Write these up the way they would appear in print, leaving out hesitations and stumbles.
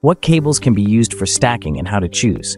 What cables can be used for stacking and how to choose?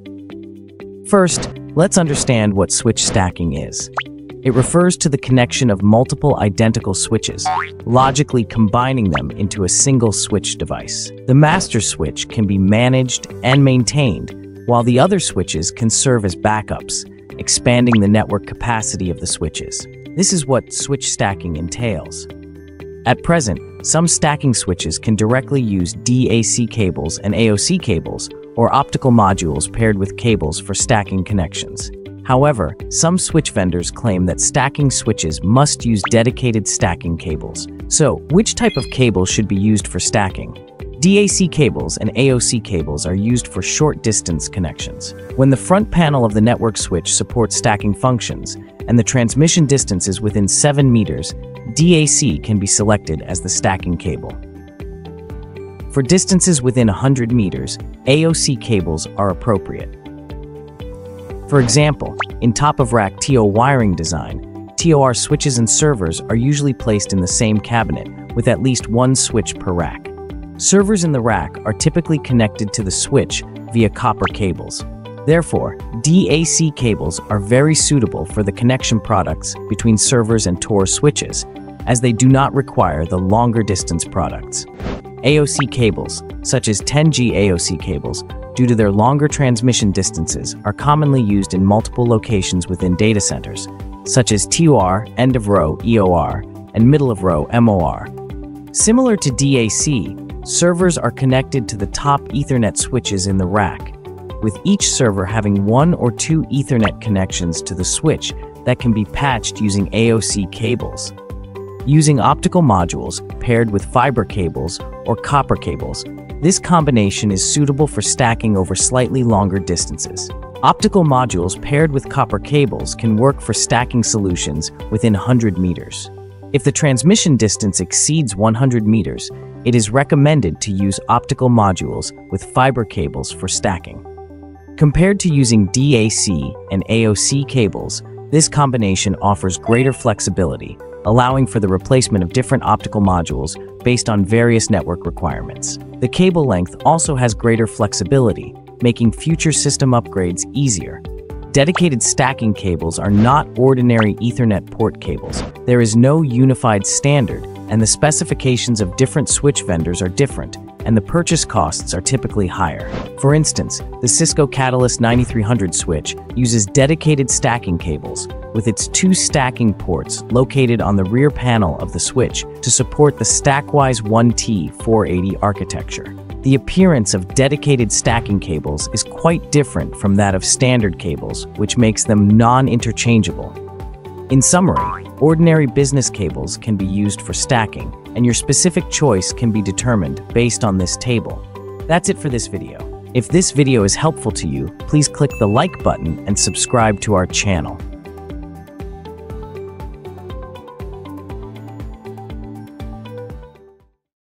First, let's understand what switch stacking is. It refers to the connection of multiple identical switches, logically combining them into a single switch device. The master switch can be managed and maintained, while the other switches can serve as backups, expanding the network capacity of the switches. This is what switch stacking entails. At present, some stacking switches can directly use DAC cables and AOC cables, or optical modules paired with cables for stacking connections. However, some switch vendors claim that stacking switches must use dedicated stacking cables. So, which type of cable should be used for stacking? DAC cables and AOC cables are used for short-distance connections. When the front panel of the network switch supports stacking functions, and the transmission distance is within 7 meters, DAC can be selected as the stacking cable. For distances within 100 meters, AOC cables are appropriate. For example, in top-of-rack TO wiring design, TOR switches and servers are usually placed in the same cabinet, with at least one switch per rack. Servers in the rack are typically connected to the switch via copper cables. Therefore, DAC cables are very suitable for the connection products between servers and TOR switches, as they do not require the longer distance products. AOC cables, such as 10G AOC cables, due to their longer transmission distances, are commonly used in multiple locations within data centers, such as TOR, end-of-row EOR, and middle-of-row MOR. Similar to DAC, servers are connected to the top Ethernet switches in the rack, with each server having 1 or 2 Ethernet connections to the switch that can be patched using AOC cables. Using optical modules paired with fiber cables or copper cables, this combination is suitable for stacking over slightly longer distances. Optical modules paired with copper cables can work for stacking solutions within 100 meters. If the transmission distance exceeds 100 meters, it is recommended to use optical modules with fiber cables for stacking. Compared to using DAC and AOC cables, this combination offers greater flexibility, allowing for the replacement of different optical modules based on various network requirements. The cable length also has greater flexibility, making future system upgrades easier. Dedicated stacking cables are not ordinary Ethernet port cables. There is no unified standard, and the specifications of different switch vendors are different, and the purchase costs are typically higher. For instance, the Cisco Catalyst 9300 switch uses dedicated stacking cables, with its 2 stacking ports located on the rear panel of the switch to support the Stackwise 1T480 architecture. The appearance of dedicated stacking cables is quite different from that of standard cables, which makes them non-interchangeable. In summary, ordinary business cables can be used for stacking, and your specific choice can be determined based on this table. That's it for this video. If this video is helpful to you, please click the like button and subscribe to our channel.